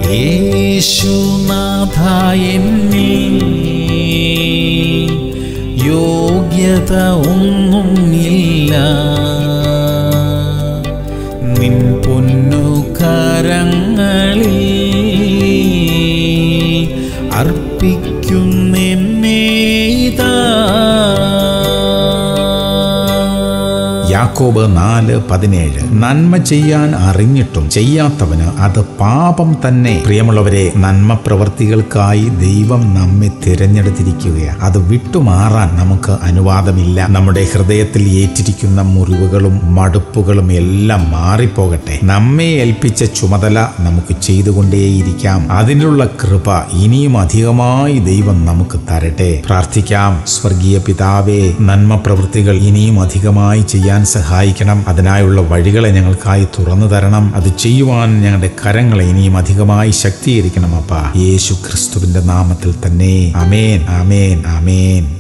യേശുനാഥ എന്നിൽ യോഗ്യത ഒന്നുമില്ല, നിൻ പൊന്നു കരങ്ങളിൽ അർപ്പിക്കുന്നെന്നെ ഇതാ. യാക്കോബ് 4:17. നന്മ ചെയ്യാൻ അറിഞ്ഞിട്ടും ചെയ്യാത്തവന് അത് പാപം തന്നെ. പ്രിയമുള്ളവരെ, നന്മ പ്രവൃത്തികൾക്കായി ദൈവം നമ്മെ തിരഞ്ഞെടുത്തിരിക്കുകയാണ്. അത് വിട്ടുമാറാൻ നമുക്ക് അനുവാദമില്ല. നമ്മുടെ ഹൃദയത്തിൽ ഏറ്റിരിക്കുന്ന മുറിവുകളും മടുപ്പുകളും എല്ലാം മാറിപ്പോകട്ടെ. നമ്മെ ഏൽപ്പിച്ച ചുമതല നമുക്ക് ചെയ്തുകൊണ്ടേയിരിക്കാം. അതിനുള്ള കൃപ ഇനിയും അധികമായി ദൈവം നമുക്ക് തരട്ടെ. പ്രാർത്ഥിക്കാം. സ്വർഗീയ പിതാവേ, നന്മ പ്രവൃത്തികൾ ഇനിയും അധികമായി ചെയ്യാൻ സഹായിക്കണം. അതിനായുള്ള വഴികളെ ഞങ്ങൾക്കായി തുറന്നു തരണം. അത് ചെയ്യുവാൻ ഞങ്ങളുടെ കരങ്ങളെ ഇനിയും അധികമായി ശക്തീകരിക്കണം അപ്പാ. യേശു ക്രിസ്തുവിന്റെ നാമത്തിൽ തന്നെ. ആമേൻ, ആമേൻ, ആമേൻ.